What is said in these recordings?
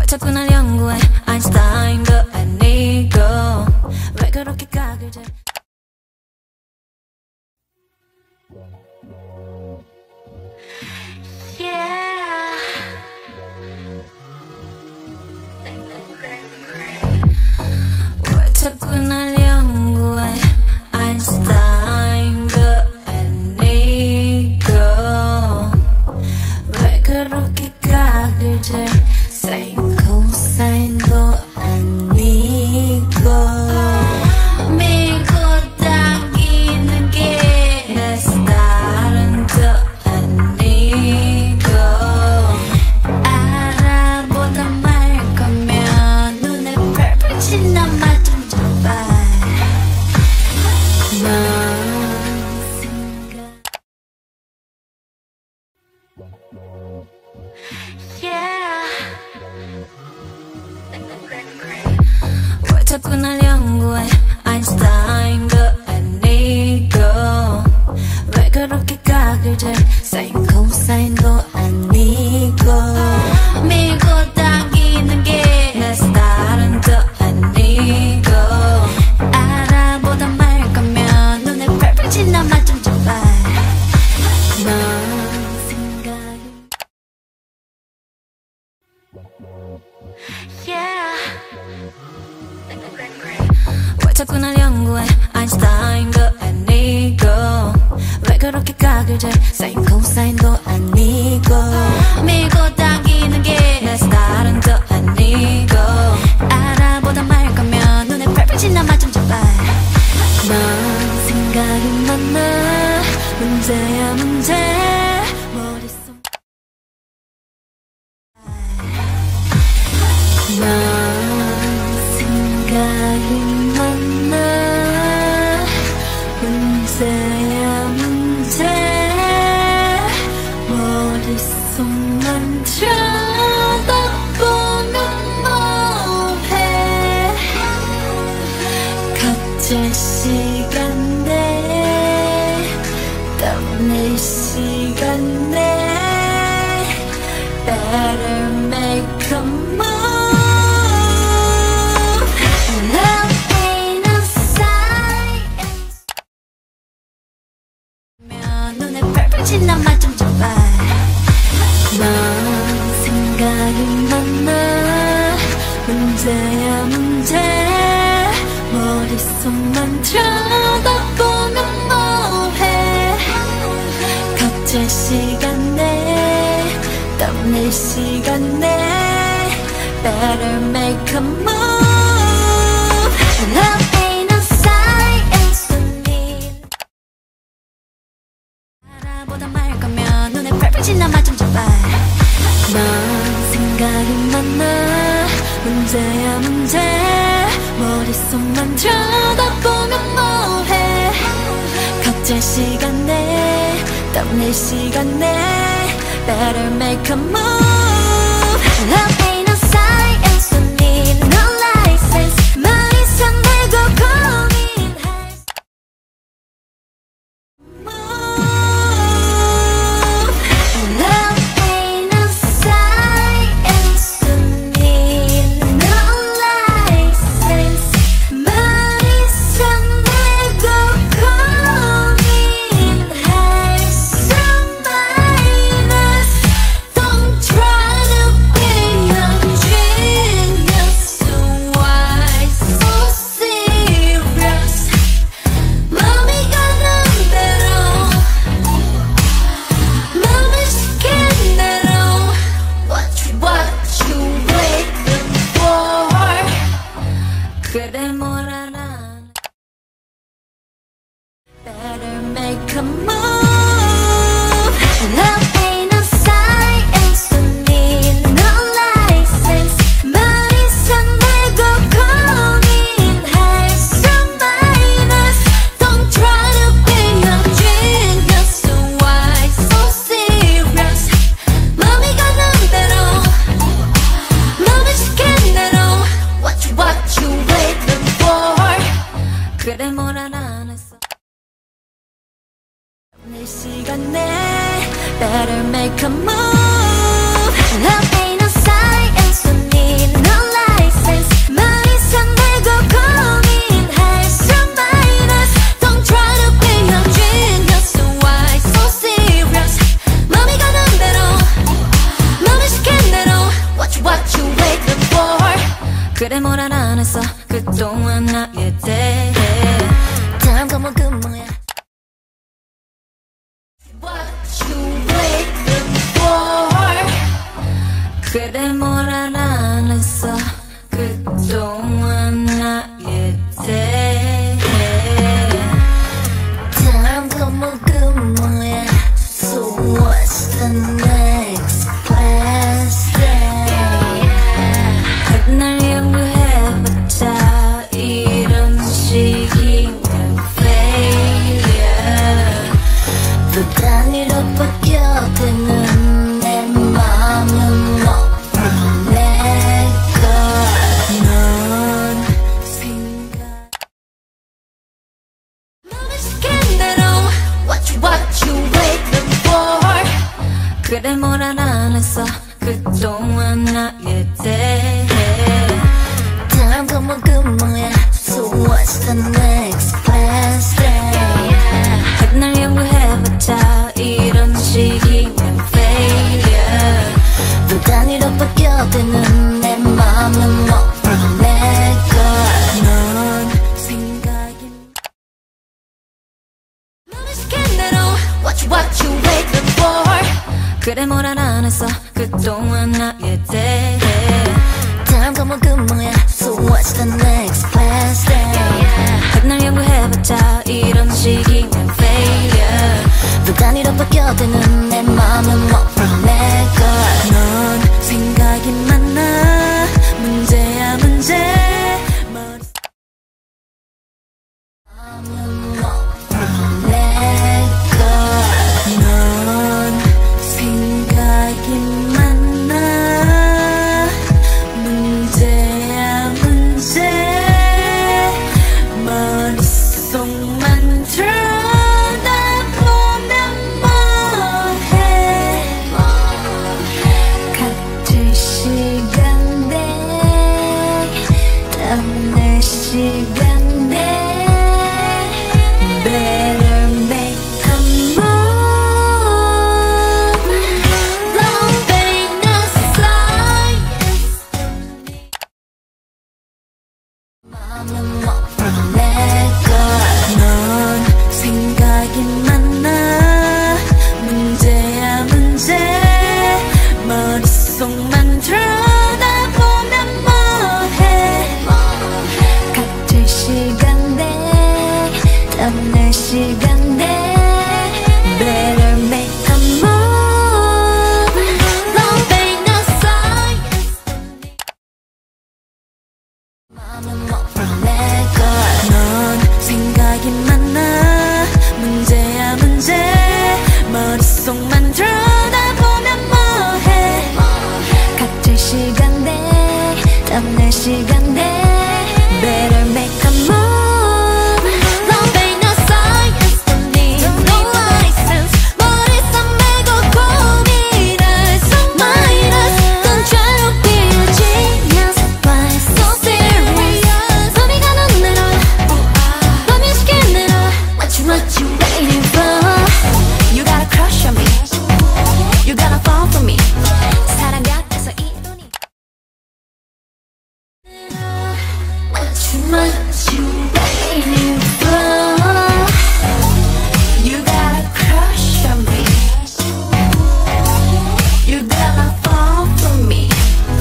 자꾸 날 연구해 아인슈타인도 아니고 왜 그렇게 각을 재 왜 자꾸 날 연구해 아인슈타인도 아니고 왜 그렇게 각을 재 사인 코사인도 아니고 밀고 당기는 게 내 스타일은 또 아니고 알아보다 말 거면 눈에 펄펄 나만 좀 줘봐 넌 생각 왜 자꾸 날 연구해 아인슈타인도 아니고 왜 그렇게 각을 재 사인 코사인도 아니고 밀고 당기는 게 내 스타일은 또 아니고 알아보다 말 거면 눈에 펄펄 나만 좀 줘봐 넌 생각이 왜 자꾸 날 연구해 아인슈타인도 아니고 왜 그렇게 각을 재 사인 코사인도 아니고 밀고 당기는 게 내 스타일은 또 아니고 알아보다 말 거면 눈에 펄펄 나만 좀 줘봐 넌 생각이 많아 문제야 문제 머릿속 넌 생각이 많아 문제야 문제 머릿속만 쳐다보면 뭐해 각자 시간 내 떠낼 시간 내 Better make a move Love ain't a science 눈에 펄펄 나만 좀 줘봐 넌 생각이 많아 문제야 문제 머릿속만 쳐다보면 뭐해 각자 시간 내 떠낼 시간 내 Better make a move Love ain't a science 알아보다 말 거면 눈에 펄펄 나만 좀 줘봐 넌 생각이 많아 문제야 문제 머릿속만 쳐다보면 뭐해 각자 시간 내 떠낼 시간 내 Better make a move Love ain't a science I need no license 말 이상 내고 고민할 Love ain't a science I need no license 말 이상 내고 고민할 some minus Don't try to 그래 뭘 안 했어 그동안 나에 대해 다음 건 그 뭐야 What you waiting for 그래 뭘 안 했어 그동안 나에 대해 다음 건 그 뭐야 So what's the next best thing 날 연구해봤자 이런 식이면 failure 또 단위로 바뀌어드는 내 맘은 넌 생각 맘을 시킨 대로 What you waiting for 그래 뭘 안 했어 그동안 나에 대해 다음 건 그 뭐야 So what's the next best thing 날 연구해봤자 이런 식이면 failure 또 단위로 바뀌어드는 내 맘은 넌 생각이 맘을 시킨 대로 What you waiting for 그래 뭘 안 했어 그동안 나에 대해 다음 건 그 뭐야 So what's the next best thing 날 연구해봤자 이런 식이면 failure 또 단위로 바뀌어드는 내 맘은 넌 생각이 많아 문제야 문제 머릿속만 들여다보면 뭐해 같을 시간대 다음날 시간대 Better make a move Love ain't no science Don't need no license 머릿속 메고 고민할 So minus Don't try to be a genius But so serious 범이 가는 대로 범이 시킨 대로 What you waiting for You got a crush on me You gotta fall for me 사랑 같아서 이 돈이 What you waiting for You got a crush on me You gotta fall for me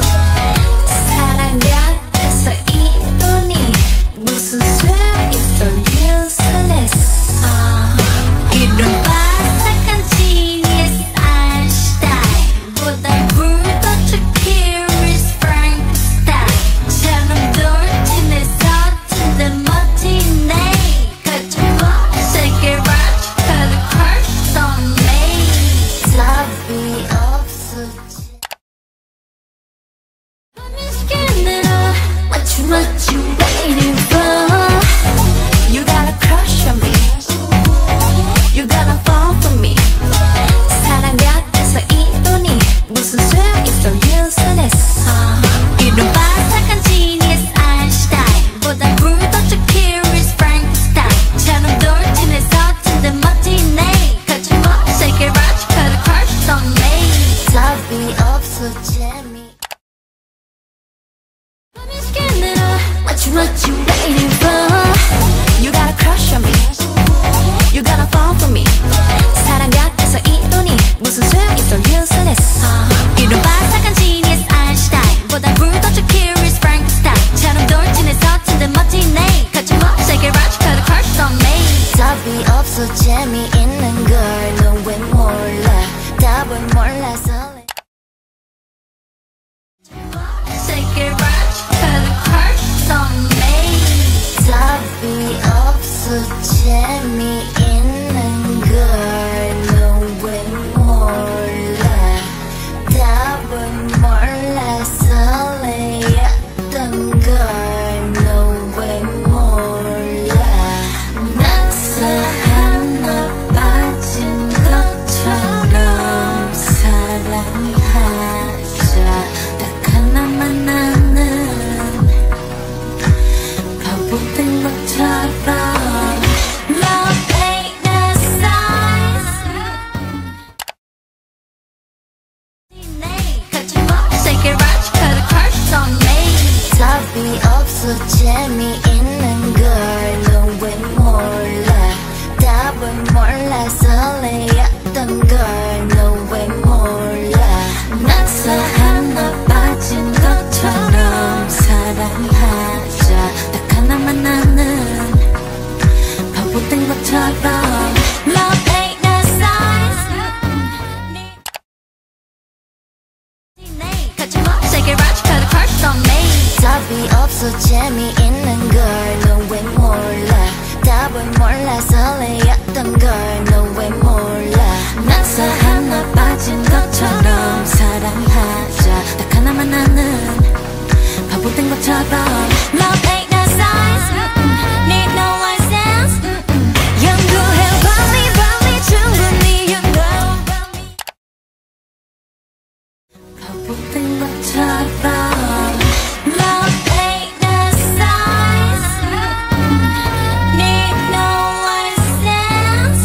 사랑 같아서 이 돈이 무슨 소용있어 useless 이런 바삭한 genius Einstein 보다 불꽃을 curious Frankenstein 처럼 돌진해 서툰데 멋지네 가져와 shake it right got a crush on me 답이 없었지 범인 시킨 대로 What you waiting for You got a crush on me You gotta fall for me 사랑 같아서 이 돈이 무슨 소용있어 useless 이런 바삭한 genius Einstein 보다 불꽃을 curious Frankenstein 처럼 돌진해 서툰데 멋지네 거침없이 shake it right got a crush on me 답이 없어 재미 범인 시킨 재미있는 걸 너 왜 몰라 답은 몰라 설레였던 걸 너 왜 몰라 낙서 하나 빠진 것처럼 사랑하자 딱 하나만 나는 바보 된 것처럼 Love ain't a size 가지마 Shake it right, cut a crush on me 답이 없어 재미있는 걸 너 왜 몰라 답은 몰라 설레였던 걸 너 왜 몰라 낙서 하나 빠진 것처럼 사랑하자 딱 하나만 나는 바보 된 것처럼 Love ain't a size 가지마 Shake it right, cut a crush on me 답이 없어 재미있는 걸 너 왜 몰라 답은 몰라 설레였던 걸 너 왜 몰라 낙서 하나 빠진 것처럼 사랑하자 딱 하나만 나는 바보 된 것처럼 Love ain't a size Need no license 연구해봐 me 충분히 you know 바보 된 것처럼 Love ain't a size Need no license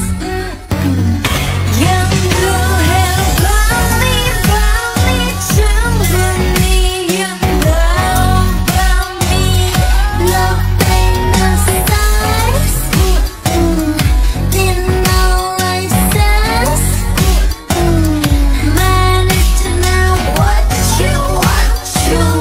연구해봐 me 충분히 you know about me Love ain't a size Need no license 말해줘 now what you want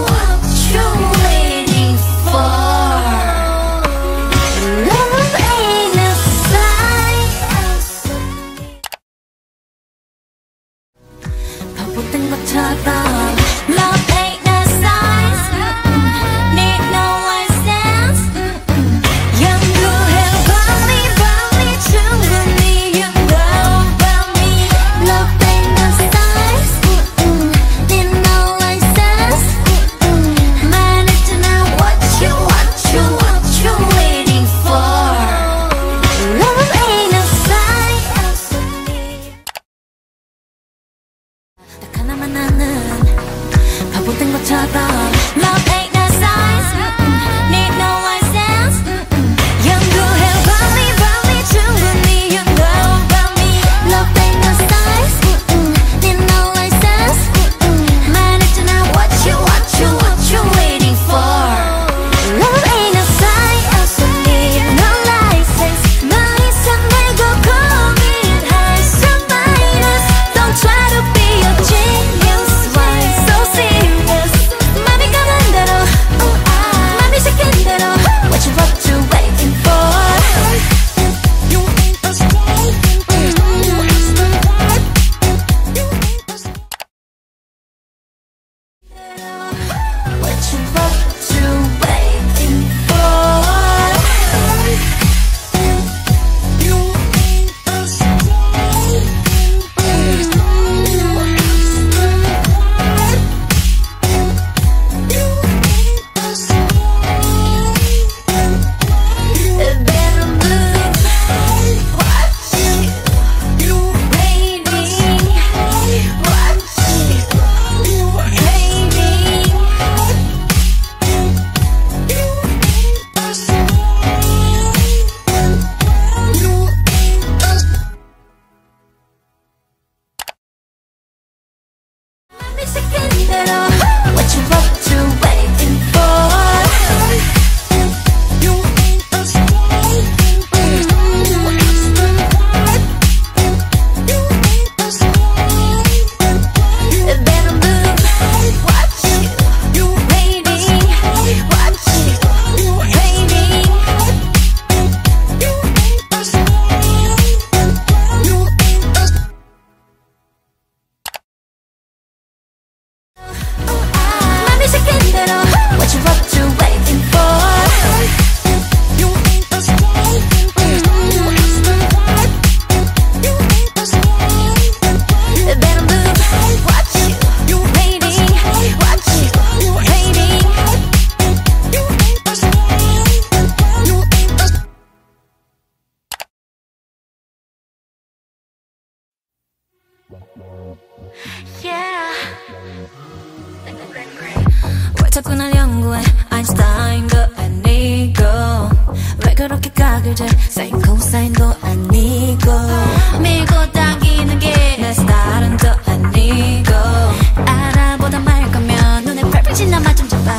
자꾸 날 연구해 아인슈타인도 아니고 왜 그렇게 각을 재 사인 코사인도 아니고 밀고 당기는 게 내 스타일은 또 아니고 알아보다 말 거면 눈에 펄펄 나만 좀 줘봐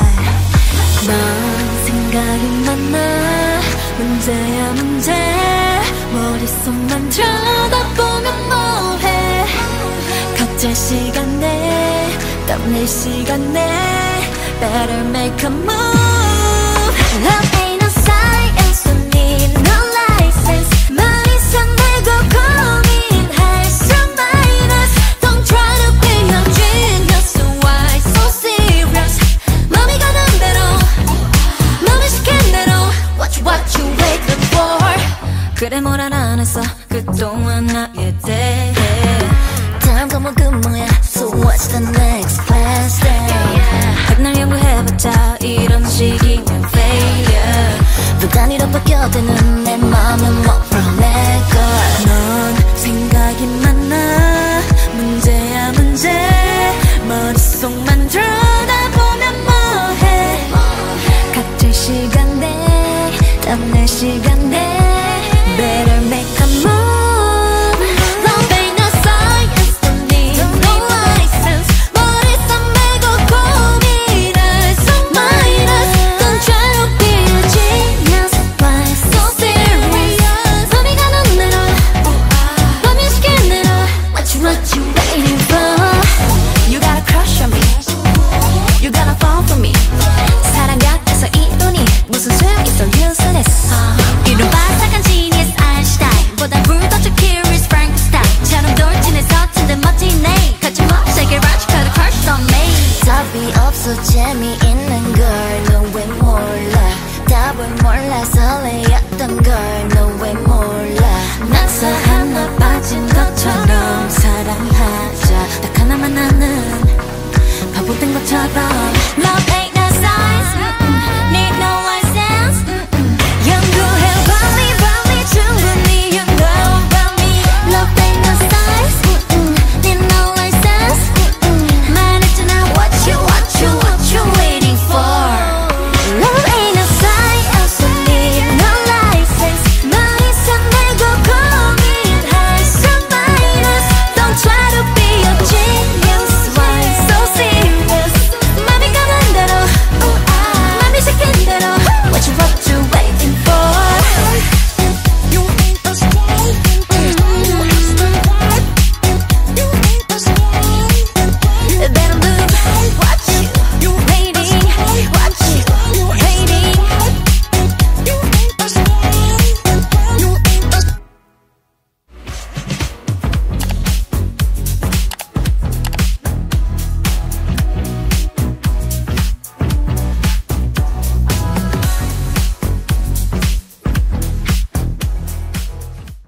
넌 생각이 많아 문제야 문제 머릿속만 쳐다보면 뭐해 각자 시간에 땀낼 시간에 Better make a move Love ain't no science don't need no license 머리선 내고 고민할수록 minus Don't try to be a genius Why so serious 맘이 가는 대로 맘이 시킨 대로 What you waiting for 그래 뭘 안 했어 그동안 나에 대해 다음 과목 그 뭐야 So what's the next class day 백날 연구해봤자 이런 식이면 failure 또 단위로 바뀌어드는 내 맘은 뭐 from 내걸 넌 생각이 많아 문제야 문제 머릿속만 들여다보면 뭐해 각질 시간대 땀낼 시간대 Better make a move Love ain't no science don't need no license 머리선 메고 고민할 so minus Don't try to be a genius Why so serious 맘이 가는 대로 맘이 시킨 대로 What you waiting for You got a crush on me You gotta fall for me 사랑 같아서 이 돈이 무슨 소용있어 useless 이런 바삭한 genius 아인슈타인보다 불도저 curious Frankenstein처럼 돌진해 서툰데 멋지네 거침없이 logical crush on me 답이 없어 재미있는 걸 너 왜 몰라 답을 몰라 설레였던 걸 너 왜 몰라 낙서 하나 빠진 것처럼 사랑하자 딱 하나만 아는 바보 된 것처럼